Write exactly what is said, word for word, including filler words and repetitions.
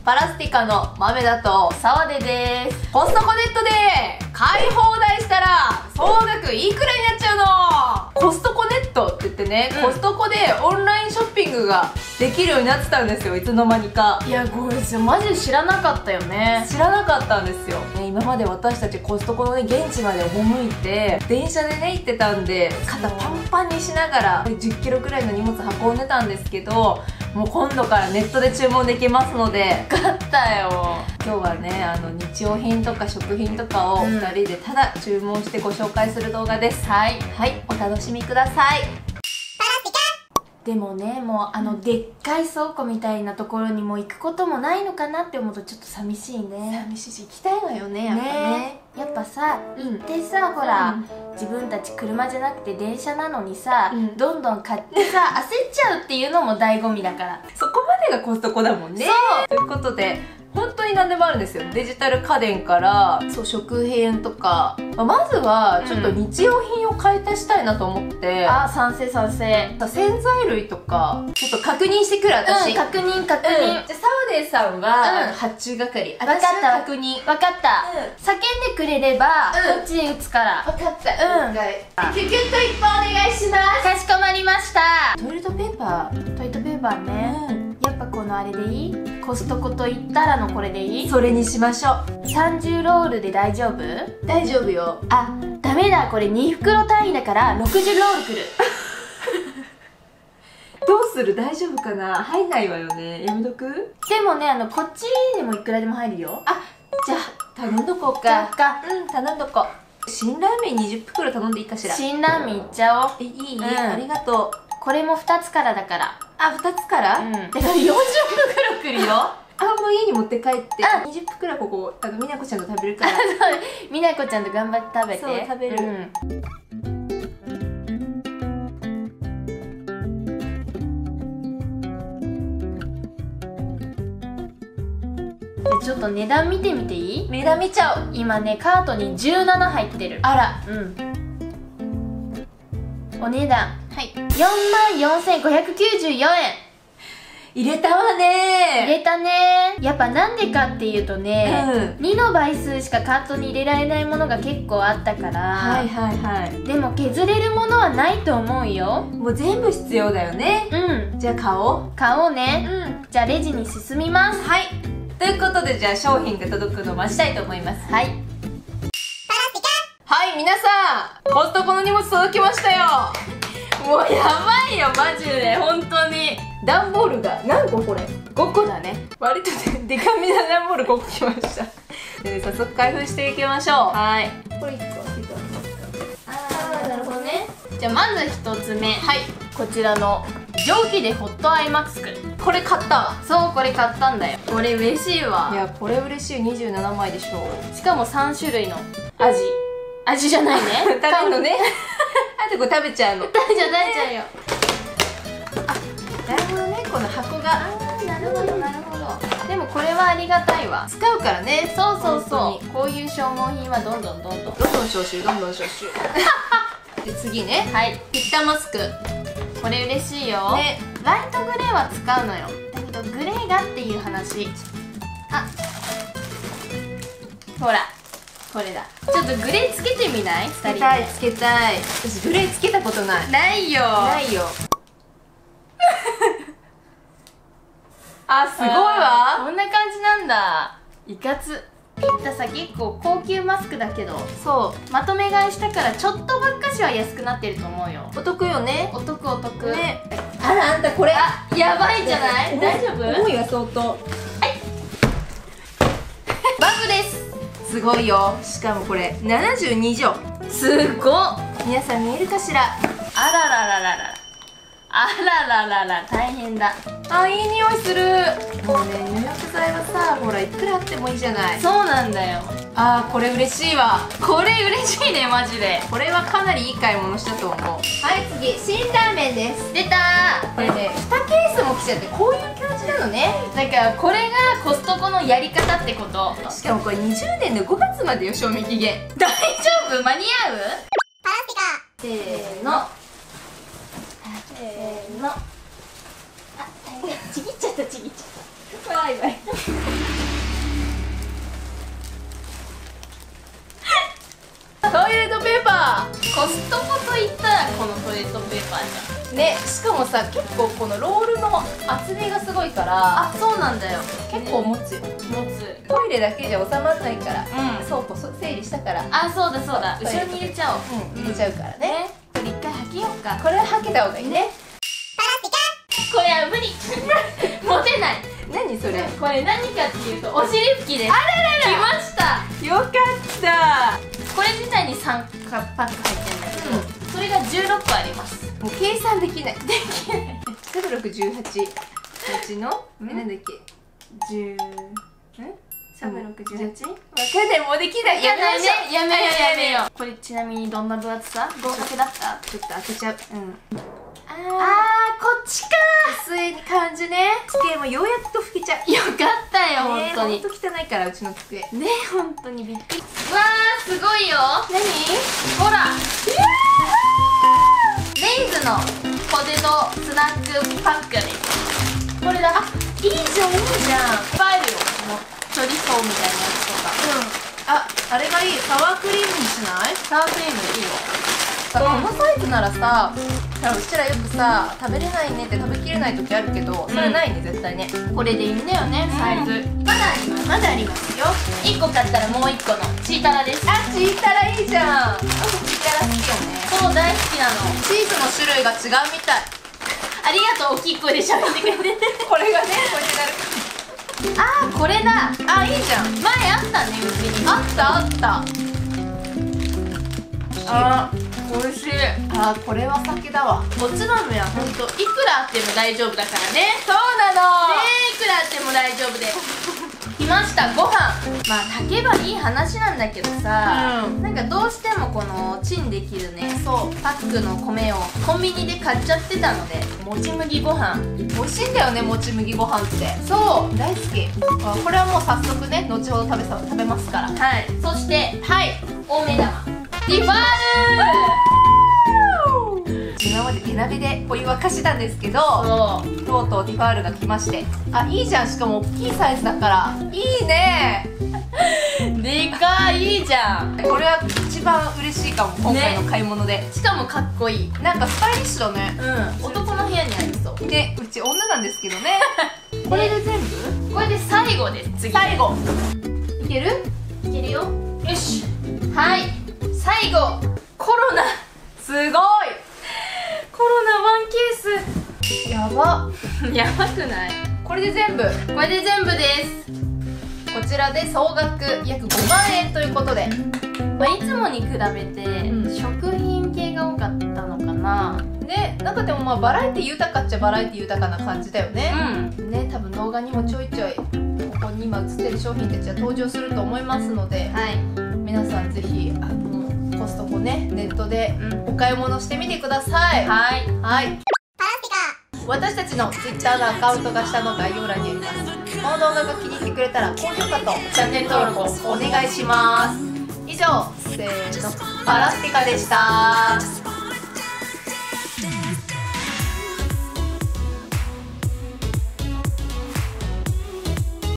パラスティカの豆だと澤出です。コストコネットで買い放題したら総額いくらになっちゃうの？コストコネットって言ってね、うん、コストコでオンラインショッピングができるようになってたんですよ、いつの間にか。 いや、ごめんなさい、マジで知らなかったよね。 知らなかったんですよ、ね、今まで私たちコストコのね現地まで赴いて電車でね行ってたんで、肩パンパンにしながらじゅっキロくらいの荷物運んでたんですけど、もう今度からネットで注文できますので。 よかったよ。 今日はね、あの日用品とか食品とかをふたりでただ注文してご紹介する動画です。はいはい、お楽しみください。 でもね、もうあのでっかい倉庫みたいなところにも行くこともないのかなって思うとちょっと寂しいね。 寂しいし、行きたいわよね、やっぱね。 ね、やっぱさ、行ってさ、ほら、うん、自分たち車じゃなくて電車なのにさ、うん、どんどん買ってさ焦っちゃうっていうのも醍醐味だから。 そこまでがコストコだもんね。そうということで、本当に何でもあるんですよ。デジタル家電からそう食品とか、まあ、まずはちょっと日用品を買い足したいなと思って、うん、 あ、賛成賛成。 洗剤類とかちょっと確認してくる、私。 うん、確認確認、 うん、じゃあサウデーさんは、うん、発注係。 分かった、 確認。 分かった、うん、叫んでくれれば、うん、こっちに打つから。 分かった、うん、キュキュッといっぱいお願いします。 かしこまりました。 トイレットペーパー、 トイレットペーパーね、うん、やっぱこのあれでいい？コストコと言ったらのこれでいい？ それにしましょう。 さんじゅうロールで大丈夫？ 大丈夫よ。 あ、ダメだ、これにふくろ単位だからろくじゅうロールくる。 どうする？大丈夫かな？入んないわよね。やめとく？ でもね、あのこっちでもいくらでも入るよ。 あ、じゃあ頼んどこうか。かうん、頼んどこう。辛ラーメンにじゅっぷくろ頼んでいいかしら？ 辛ラーメンいっちゃおう。 え、いい、うん、ありがとう。 これもふたつからだから。 あ、ふたつから？ うん、だからよんじゅっぷくろくるよ。 あ、もう家に持って帰って、にじゅっぷくらここ、あの、みなこちゃんと食べるから。 みなこちゃんと頑張って食べて。 そう、食べる。うん、 ちょっと値段見てみていい？ 値段見ちゃおう。 今ね、カートにじゅうなな入ってる。 あら。 うん。お値段。 はい。 よんまんよんせんごひゃくきゅうじゅうよえん。 入れたわね。 入れたね。やっぱなんでかっていうとね、 うん、 にの倍数しかカートに入れられないものが結構あったから。 はいはいはい。でも削れるものはないと思うよ。 もう全部必要だよね。 うん。 じゃあ買おう。 買おうね。 うん。 じゃあレジに進みます。 はい。ということで、じゃあ商品が届くのを待ちたいと思います。 はい。 はい、皆さん、コストコの荷物届きましたよ。もうやばいよ、マジで。本当に。段ボールが何個これ？ごこだね。割とデカめな段ボールごこ来ました。で、早速開封していきましょう。はい。これいっこ。 あー、なるほどね。じゃあまずひとつめ。はい。こちらの蒸気でホットアイマスク。 これ買ったわ。 そう、これ買ったんだよ。これ嬉しいわ。 いや、これ嬉しい。にじゅうななまいでしょう。 しかもさんしゅるいの味。味じゃないね。 食べるのね。あとこれ食べちゃうの。 食べちゃう、食べちゃうよ。 なるほどね、この箱が。 あー、なるほどなるほど。でもこれはありがたいわ。 使うからね。 そうそうそう。こういう消耗品はどんどんどんどんどんどん消臭、どんどん消臭。で、次ね。 はい。 ピッタマスク。 これ嬉しいよ。ね、ライトグレーは使うのよ。だけどグレーがっていう話。あ、ほら、これだ。ちょっとグレーつけてみない？ つけたい、つけたい。私グレーつけたことない。 ないよ。 ないよ。あ、すごいわ。 こんな感じなんだ。いかつ。ピッタさ、結構高級マスクだけど、 そう、 まとめ買いしたからちょっとばっかしは安くなってると思うよ。 お得よね。 お得お得ね。 あら、あんたこれ、 あ、やばいんじゃない？大丈夫？ 重いが相当。はい。 バッグです。 すごいよ。しかもこれななじゅうにじょう。 すごっ。 皆さん見えるかしら？ あららららら。あらららら、大変だ。 あ、いい匂いする。もうね、入浴剤はさ、ほらいくらあってもいいじゃない。 そうなんだよ。 あー、これ嬉しいわ。 これ嬉しいね、マジで。 これはかなりいい買い物したと思う。はい、次、辛ラーメンです。 出たー。 これね、にケースも来ちゃって、こういう感じなのね。 だからこれがコストコのやり方ってこと。 しかもこれにじゅうねんのごがつまでよ、賞味期限。 大丈夫？間に合う？ パラスティカ。せーの。せーの。 ちぎっちゃった、ちぎっちゃった。 バイバイ。 コストコといったらこのトイレットペーパーじゃんね。しかもさ、結構このロールの厚みがすごいから、 あ、そうなんだよ。 結構持つよ。 持つ。 トイレだけじゃ収まらないから、 うん。 倉庫そ整理したから、 あ、そうだそうだ。 そう後ろに入れちゃおう。 うん、入れちゃうからね。 ね。これ一回履けようか。 これははけた方がいいね。 これは無理。持てない。 何それ？ これ何かっていうとお尻拭きです。 あららら。 来ました。 よかった。 これ自体にさんパック入ってるんだけど、 うんそれがじゅうろっこあります。 もう計算できない。 できない。 セブロクじゅうはち。こっちの？え、なんだっけ？ じゅう。 ん？ さんぶんろくじゅうはち？ わかんない、もうできない。 やめないね。やめようやめよよう。これちなみにどんな分厚さ？合格だった？ う。ちょっと開けちゃう。うん。 ああー、こっちか。薄い感じね。机もようやっと拭けちゃう。 ー、よかったよ、本当に。 ほんと汚いから、うちの机。 ね、本当にびっくり。わー、すごいよ。 何？ ほら。レイズのポテトスナックパックです。これだ。あ、 いいじゃん、いいじゃん。 いっぱいあるよ。このチョリソーみたいなやつとか。 あ、あれがいい。サワークリームにしない？ サワークリームいいよ。 さ、このサイズならさ、うちらよくさ、食べれないねって食べきれない時あるけど、それないね、絶対ね。 これでいいんだよね、サイズ。まだあります。 まだありますよ。 いっこ買ったらもういっこのチータラです。 あ、チータラいいじゃん。チータラ好きよね。 そう、大好きなの。 チーズの種類が違うみたい。 ありがとう、大きい声で喋ってくれて。 これがね、これになる。 あー、これだ。 あ、いいじゃん。 前あったね、うちに。 あったあった。 あー、美味しい。 あ、これは酒だわ。 おつまみはほんといくらあっても大丈夫だからね。 そうなの。 ねえ、いくらあっても大丈夫で。来ました、ご飯。まあ炊けばいい話なんだけどさ、 うんなんかどうしてもこのチンできるね、そうパックの米をコンビニで買っちゃってたので、もち麦ご飯。 美味しいんだよね、もち麦ご飯って。 そう大好き。あ、これはもう早速ね、後ほど食べさ食べますから。 はい。そしてはい大目玉ディファール。 今まで手鍋でお湯沸かしたんですけど、 そうとうとうディファールが来まして、あ、いいじゃん。しかも大きいサイズだからいいね。 でかい、いいじゃん。 これは一番嬉しいかも、今回の買い物で、 しかもかっこいい。 なんかスタイリッシュだね。 うん、男の部屋にありそう。 で、うち女なんですけどね。これで全部？ これで最後です。次最後いける？ いけるよ。よし。はい、最後コロナ。 すごい。 コロナワンケース。 やば。 やばくない？ これで全部。 これで全部です。 こちらで総額約ごまんえんということで、 まあ、いつもに比べて、 うん食品系が多かったのかな。 ね、なんかでもまあバラエティ豊かっちゃバラエティ豊かな感じだよね。 ん。 ね、多分動画にもちょいちょいここに今映ってる商品たちは登場すると思いますので、 はい。 皆さんぜひあのコストコね、ネットでうん。 お買い物してみてください。 はい。 はい。私たちの Twitter のアカウントが下の概要欄にあります。この動画が気に入ってくれたら高評価とチャンネル登録をお願いします。以上、せーの、パラスティカでした。